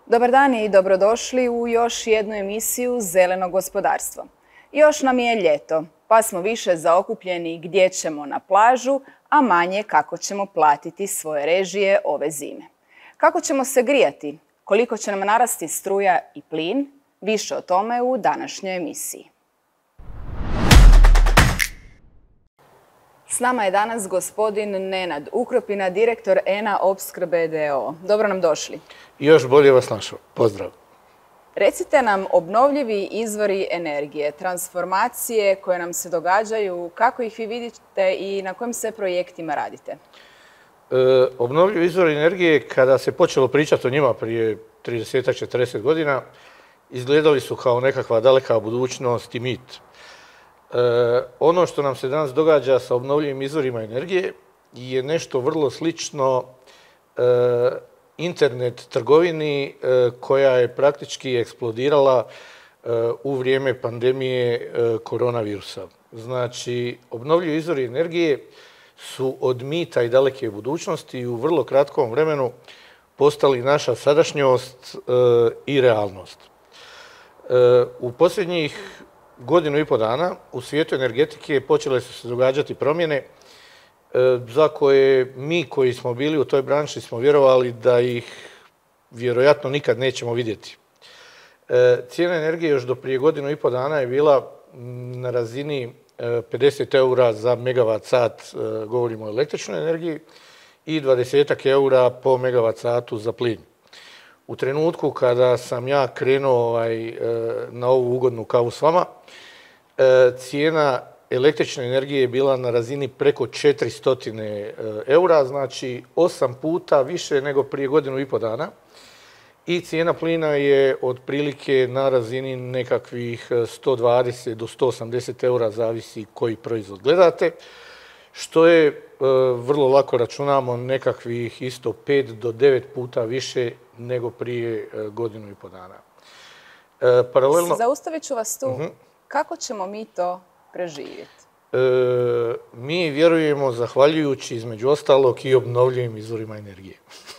Dobar dan i dobrodošli u još jednu emisiju Zeleno gospodarstvo. Još nam je ljeto, pa smo više zaokupljeni gdje ćemo na plažu, a manje kako ćemo platiti svoje režije ove zime. Kako ćemo se grijati, koliko će nam narasti struja i plin, više o tome u današnjoj emisiji. S nama je danas gospodin Nenad Ukropina, direktor ENA Opskrbe d.o.o. Dobro nam došli. Još bolje vas našao. Pozdrav. Recite nam obnovljivi izvori energije, transformacije koje nam se događaju, kako ih vi vidite i na kojim sve projektima radite? Obnovljivi izvori energije, kada se počelo pričati o njima prije 30-40 godina, izgledali su kao nekakva daleka budućnost i mit. Ono što nam se danas događa sa obnovljivim izvorima energije je nešto vrlo slično internet trgovini koja je praktički eksplodirala u vrijeme pandemije koronavirusa. Znači, obnovljivi izvori energije su od mita i daleke budućnosti i u vrlo kratkom vremenu postali naša sadašnjost i realnost. U posljednjih godinu i pol dana u svijetu energetike počele su se događati promjene za koje mi koji smo bili u toj branši smo vjerovali da ih vjerojatno nikad nećemo vidjeti. Cijena energije još do prije godinu i pol dana je bila na razini 50 eura za megavat sat, govorimo o električnoj energiji, i 20 eura po megavat satu za plin. U trenutku kada sam ja krenuo na ovu ugodnu kavu s vama, cijena električne energije je bila na razini preko 400 eura, znači 8 puta više nego prije godinu i pol dana. I cijena plina je otprilike na razini nekakvih 120 do 180 eura, zavisi koji proizvod gledate, što je vrlo lako računamo nekakvih isto 5 do 9 puta više nego prije godinu i pol dana. Paralelno... Zaustavit ću vas tu. Kako ćemo mi to preživjeti? Mi vjerujemo zahvaljujući između ostalog i obnovljivim izvorima energije.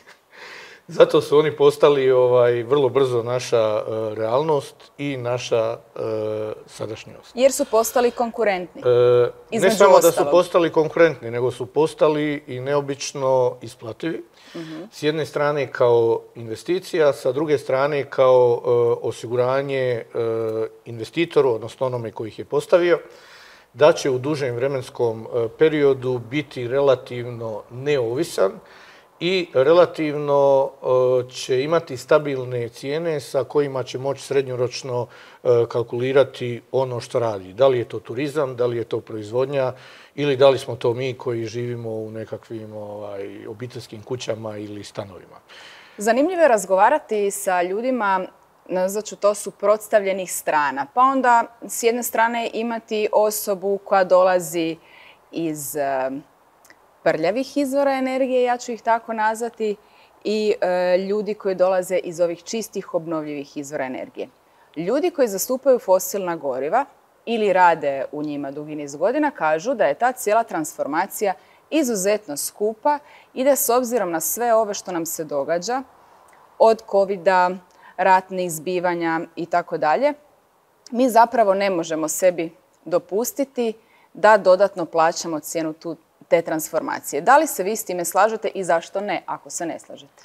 Zato su oni postali vrlo brzo naša realnost i naša sadašnjost. Jer su postali konkurentni. Ne samo da su postali konkurentni, nego su postali i neobično isplativi. S jedne strane kao investicija, sa druge strane kao osiguranje investitoru, odnosno onome koji ih je postavio, da će u dužem vremenskom periodu biti relativno neovisan i relativno će imati stabilne cijene sa kojima će moći srednjoročno kalkulirati ono što radi. Da li je to turizam, da li je to proizvodnja ili da li smo to mi koji živimo u nekakvim obiteljskim kućama ili stanovima. Zanimljivo je razgovarati sa ljudima, znači to su suprotstavljenih strana. Pa onda s jedne strane imati osobu koja dolazi iz prljavih izvora energije, ja ću ih tako nazvati, i ljudi koji dolaze iz ovih čistih obnovljivih izvora energije. Ljudi koji zastupaju fosilna goriva ili rade u njima dugi niz godina kažu da je ta cijela transformacija izuzetno skupa i da s obzirom na sve ove što nam se događa, od covida, ratnih zbivanja i tako dalje, mi zapravo ne možemo sebi dopustiti da dodatno plaćamo cijenu te transformacije. Da li se vi s time slažete i zašto ne, ako se ne slažete?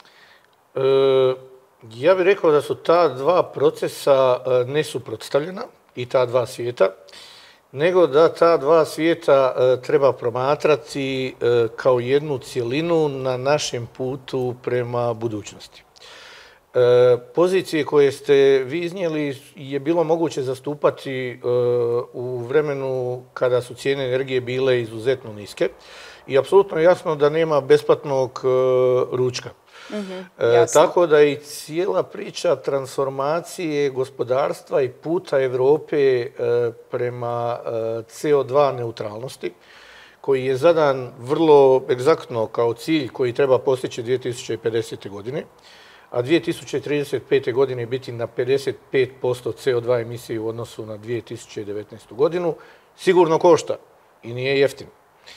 Ja bih rekao da su ta dva procesa nesuprotstavljena i ta dva svijeta, nego da ta dva svijeta treba promatrati kao jednu cjelinu na našem putu prema budućnosti. Pozicije koje ste vi iznijeli je bilo moguće zastupati u vremenu kada su cijene energije bile izuzetno niske i apsolutno je jasno da nema besplatnog ručka. Tako da i cijela priča transformacije gospodarstva i puta Europe prema CO2 neutralnosti, koji je zadan vrlo egzaktno kao cilj koji treba postići 2050. godine, a 2035. godine biti na 55% CO2 emisije u odnosu na 2019. godinu, sigurno košta i nije jeftino.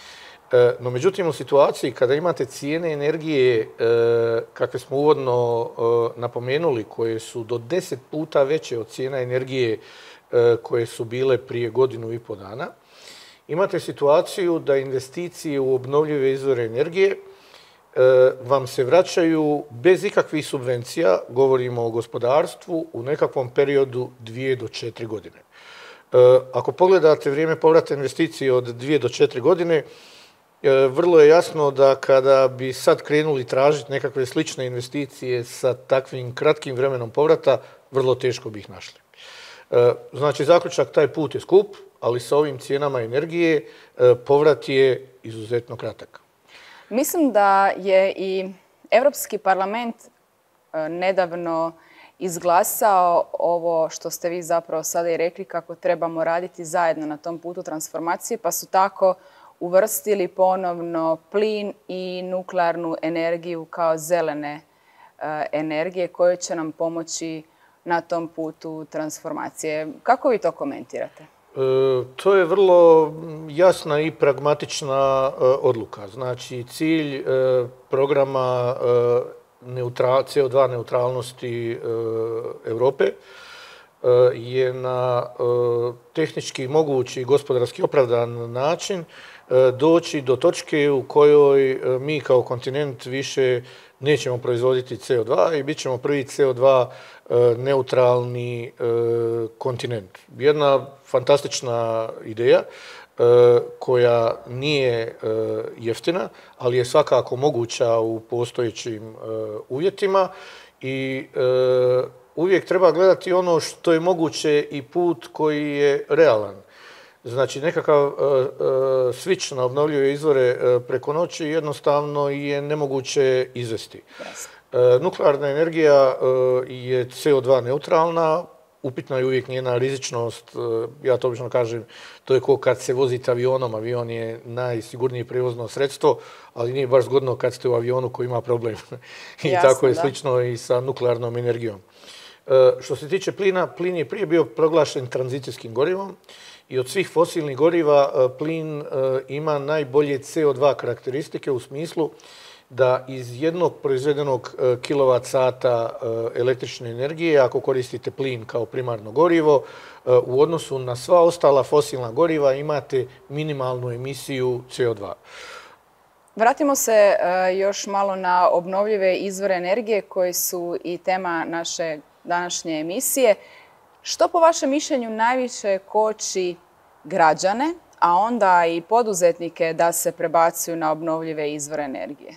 No, međutim, u situaciji kada imate cijene energije, kakve smo uvodno napomenuli, koje su do 10 puta veće od cijena energije koje su bile prije godinu i pol dana, imate situaciju da investicije u obnovljive izvore energije vam se vraćaju bez ikakvih subvencija, govorimo o gospodarstvu, u nekakvom periodu 2 do 4 godine. Ako pogledate vrijeme povrata investicije od 2 do 4 godine, vrlo je jasno da kada bi sad krenuli tražiti nekakve slične investicije sa takvim kratkim vremenom povrata, vrlo teško bi ih našli. Znači, zaključak, taj put je skup, ali sa ovim cijenama energije povrat je izuzetno kratak. Mislim da je i Europski parlament nedavno izglasao ovo što ste vi zapravo sada i rekli, kako trebamo raditi zajedno na tom putu transformacije, pa su tako uvrstili ponovno plin i nuklearnu energiju kao zelene energije koje će nam pomoći na tom putu transformacije. Kako vi to komentirate? To je vrlo jasna i pragmatična odluka. Znači, cilj programa CO2 neutralnosti Europe je na tehnički mogući i gospodarski opravdan način doći do točke u kojoj mi kao kontinent više nećemo proizvoditi CO2 i bit ćemo prvi CO2 neutralni kontinent. Jedna fantastična ideja koja nije jeftina, ali je svakako moguća u postojećim uvjetima i uvijek treba gledati ono što je moguće i put koji je realan. Znači, nekakav switch na obnovljive izvore preko noći jednostavno je nemoguće izvesti. Nuklearna energija je CO2 neutralna, upitna je uvijek njena rizičnost. Ja to obično kažem, to je kao kad se vozite avionom. Avion je najsigurnije prijevozno sredstvo, ali nije baš zgodno kad ste u avionu koji ima problem. I jasno, tako je slično i sa nuklearnom energijom. Što se tiče plina, plin je prije bio proglašen tranzicijskim gorivom i od svih fosilnih goriva plin ima najbolje CO2 karakteristike u smislu da iz jednog proizvedenog kilovat sata električne energije, ako koristite plin kao primarno gorivo, u odnosu na sva ostala fosilna goriva imate minimalnu emisiju CO2. Vratimo se još malo na obnovljive izvore energije koji su i tema naše današnje emisije. Što po vašem mišljenju najviše koči građane, a onda i poduzetnike da se prebacuju na obnovljive izvore energije?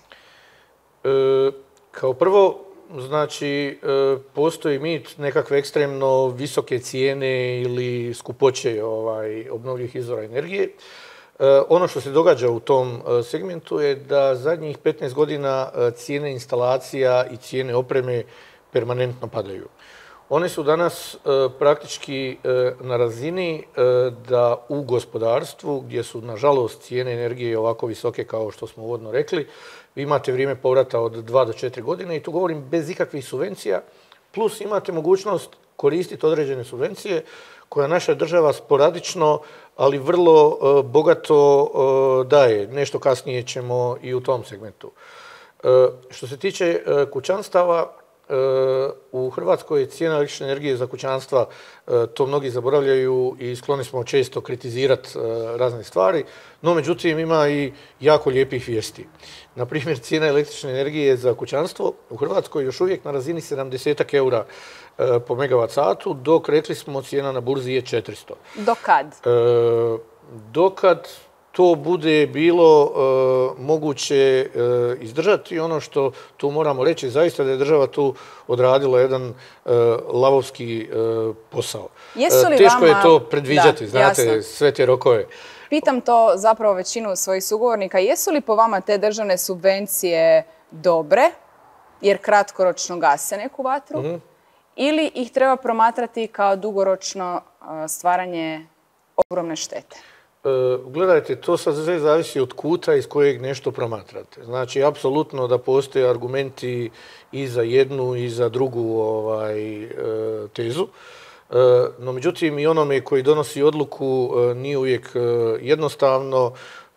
Kao prvo, znači, postoji mit nekakve ekstremno visoke cijene ili skupoće obnovljivih izvora energije. Ono što se događa u tom segmentu je da zadnjih 15 godina cijene instalacija i cijene opreme permanentno padaju. One su danas praktički na razini da u gospodarstvu, gdje su nažalost cijene energije ovako visoke kao što smo uvodno rekli, vi imate vrijeme povrata od 2 do 4 godine i tu govorim bez ikakvih subvencija, plus imate mogućnost koristiti određene subvencije koja naša država sporadično, ali vrlo bogato daje. Nešto kasnije ćemo i u tom segmentu. Što se tiče kućanstava, u Hrvatskoj je cijena električne energije za kućanstva, to mnogi zaboravljaju i skloni smo često kritizirati razne stvari, no međutim ima i jako lijepih vijesti. Na primjer, cijena električne energije za kućanstvo u Hrvatskoj još uvijek na razini 70 eura po megavat satu, dok rekli smo cijena na burzi je 400. Do kad? Dokad to bude bilo moguće izdržati. Ono što tu moramo reći, zaista da je država tu odradila jedan lavovski posao. Teško je to predviđati, znate, sve te rokove. Pitam to zapravo većinu svojih sugovornika. Jesu li po vama te državne subvencije dobre, jer kratkoročno gase neku vatru, ili ih treba promatrati kao dugoročno stvaranje ogromne štete? Gledajte, to sad sve zavisi od kuta iz kojeg nešto promatrate. Znači, apsolutno da postoje argumenti i za jednu i za drugu tezu. No, međutim, i onome koji donosi odluku nije uvijek jednostavno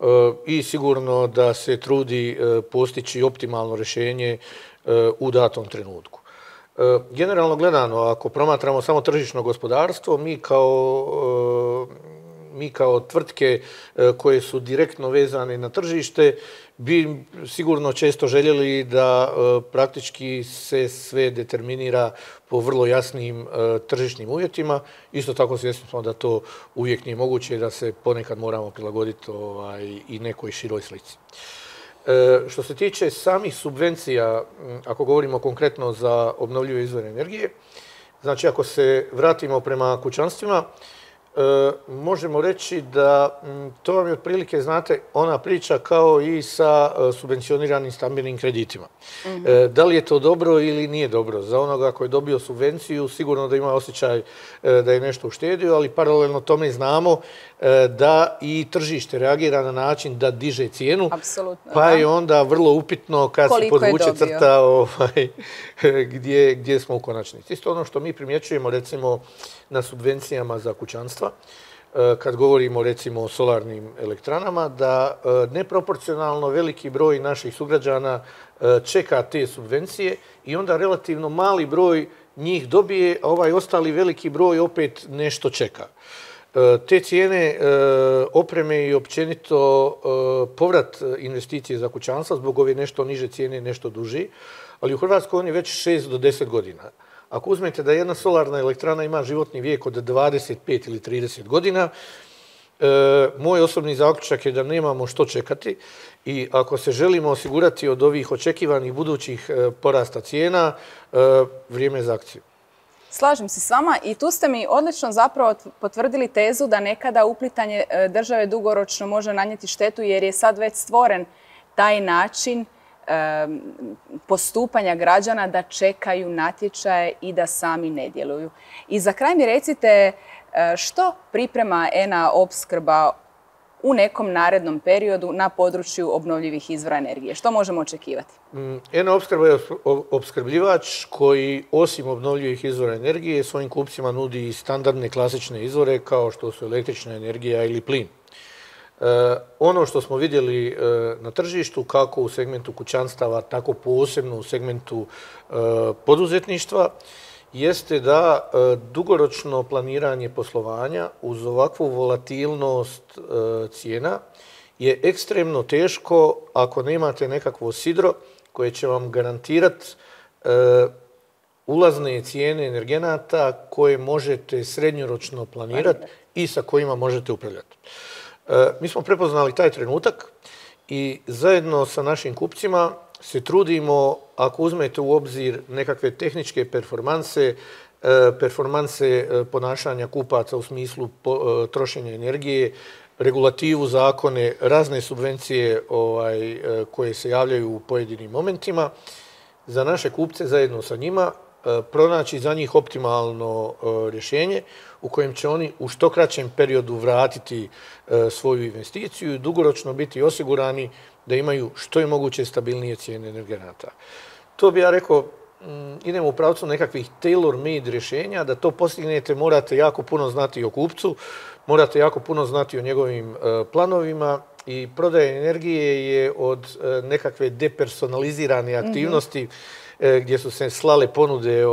i sigurno da se trudi postići optimalno rješenje u datom trenutku. Generalno gledano, ako promatramo samo tržišno gospodarstvo, mi kao tvrtke koje su direktno vezane na tržište bi sigurno često željeli da praktički se sve determinira po vrlo jasnim tržišnim uvjetima. Isto tako svjesni smo da to uvijek nije moguće i da se ponekad moramo prilagoditi i nekoj široj slici. Što se tiče samih subvencija, ako govorimo konkretno za obnovljive izvore energije, znači ako se vratimo prema kućanstvima, možemo reći da to vam je otprilike, znate, ona priča kao i sa subvencioniranim stambenim kreditima. Da li je to dobro ili nije dobro? Za onoga koji je dobio subvenciju, sigurno da ima osjećaj da je nešto uštedio, ali paralelno tome znamo da i tržište reagira na način da diže cijenu, pa je onda vrlo upitno kad se podvuče crta gdje smo u konačnici. Isto ono što mi primjećujemo recimo na subvencijama za kućanstva, kad govorimo recimo o solarnim elektranama, da neproporcionalno veliki broj naših sugrađana čeka te subvencije i onda relativno mali broj njih dobije, a ovaj ostali veliki broj opet nešto čeka. Te cijene opreme i općenito povrat investicije za kućanstva zbog ove nešto niže cijene nešto duži, ali u Hrvatskoj on je već 6 do 10 godina. Ako uzmete da jedna solarna elektrana ima životni vijek od 25 ili 30 godina, moj osobni zaključak je da nemamo što čekati i ako se želimo osigurati od ovih očekivanih budućih porasta cijena, vrijeme je za akciju. Slažem se s vama i tu ste mi odlično zapravo potvrdili tezu da nekada uplitanje države dugoročno može nanijeti štetu jer je sad već stvoren taj način postupanja građana da čekaju natječaje i da sami ne djeluju. I za kraj mi recite što priprema ENA opskrba u nekom narednom periodu na području obnovljivih izvora energije? Što možemo očekivati? ENA opskrba je opskrbljivač koji osim obnovljivih izvora energije svojim kupcima nudi i standardne klasične izvore kao što su električna energija ili plin. Ono što smo vidjeli na tržištu, kako u segmentu kućanstava, tako posebno u segmentu poduzetništva, jeste da dugoročno planiranje poslovanja uz ovakvu volatilnost cijena je ekstremno teško ako nemate nekakvo sidro koje će vam garantirati ulazne cijene energenata koje možete srednjoročno planirati i sa kojima možete upravljati. Mi smo prepoznali taj trenutak i zajedno sa našim kupcima se trudimo, ako uzmete u obzir nekakve tehničke performanse ponašanja kupaca u smislu trošenja energije, regulativu, zakone, razne subvencije koje se javljaju u pojedinim momentima, za naše kupce zajedno sa njima pronaći za njih optimalno rješenje u kojem će oni u što kraćem periodu vratiti svoju investiciju i dugoročno biti osigurani da imaju što je moguće stabilnije cijene energenata. To bi ja rekao, idemo u pravcu nekakvih tailor-made rješenja. Da to postignete morate jako puno znati o kupcu, morate jako puno znati o njegovim planovima i prodaja energije je od nekakve depersonalizirane aktivnosti gdje su se slale ponude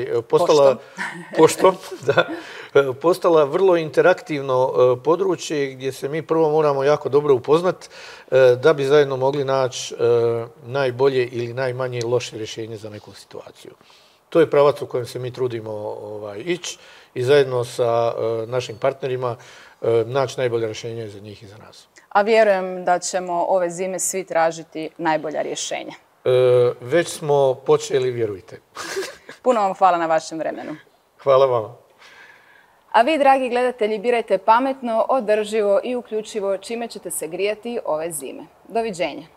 postala vrlo interaktivno područje gdje se mi prvo moramo jako dobro upoznati da bi zajedno mogli naći najbolje ili najmanje loše rješenje za neku situaciju. To je pravac u kojem se mi trudimo ići i zajedno sa našim partnerima naći najbolje rješenje za njih i za nas. A vjerujem da ćemo ove zime svi tražiti najbolja rješenja. Već smo počeli, vjerujte. Puno vam hvala na vašem vremenu. Hvala vama. A vi, dragi gledatelji, birajte pametno, održivo i uključivo čime ćete se grijati ove zime. Doviđenja.